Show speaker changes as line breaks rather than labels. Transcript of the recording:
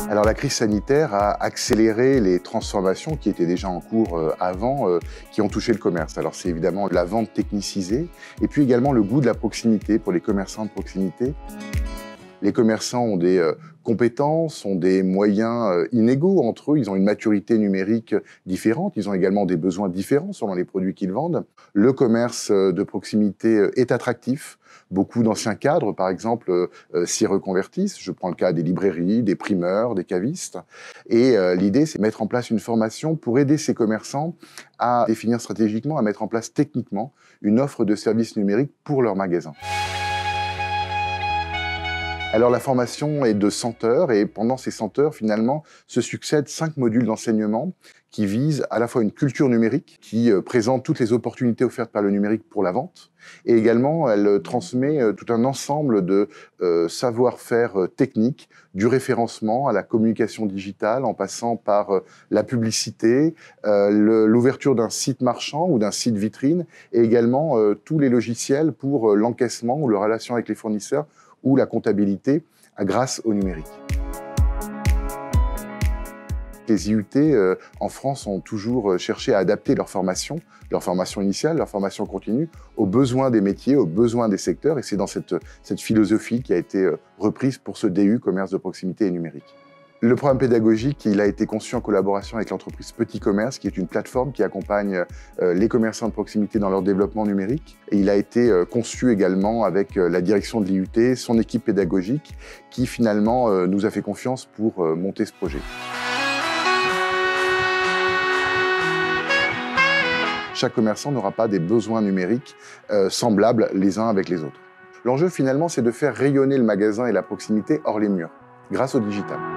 Alors la crise sanitaire a accéléré les transformations qui étaient déjà en cours avant, qui ont touché le commerce. Alors c'est évidemment la vente technicisée et puis également le goût de la proximité pour les commerçants de proximité. Les commerçants ont des compétences, ont des moyens inégaux entre eux, ils ont une maturité numérique différente, ils ont également des besoins différents selon les produits qu'ils vendent. Le commerce de proximité est attractif. Beaucoup d'anciens cadres, par exemple, s'y reconvertissent. Je prends le cas des librairies, des primeurs, des cavistes. Et l'idée, c'est de mettre en place une formation pour aider ces commerçants à définir stratégiquement, à mettre en place techniquement une offre de services numériques pour leurs magasins. Alors la formation est de 100 heures et pendant ces 100 heures, finalement, se succèdent 5 modules d'enseignement qui visent à la fois une culture numérique, qui présente toutes les opportunités offertes par le numérique pour la vente, et également elle transmet tout un ensemble de savoir-faire techniques, du référencement à la communication digitale, en passant par la publicité, l'ouverture d'un site marchand ou d'un site vitrine, et également tous les logiciels pour l'encaissement ou la relation avec les fournisseurs, ou la comptabilité grâce au numérique. Les IUT en France ont toujours cherché à adapter leur formation initiale, leur formation continue, aux besoins des métiers, aux besoins des secteurs, et c'est dans cette philosophie qui a été reprise pour ce DU Commerce de proximité et numérique. Le programme pédagogique, il a été conçu en collaboration avec l'entreprise Petit Commerce, qui est une plateforme qui accompagne les commerçants de proximité dans leur développement numérique. Et il a été conçu également avec la direction de l'IUT, son équipe pédagogique, qui finalement nous a fait confiance pour monter ce projet. Chaque commerçant n'aura pas des besoins numériques semblables les uns avec les autres. L'enjeu finalement, c'est de faire rayonner le magasin et la proximité hors les murs, grâce au digital.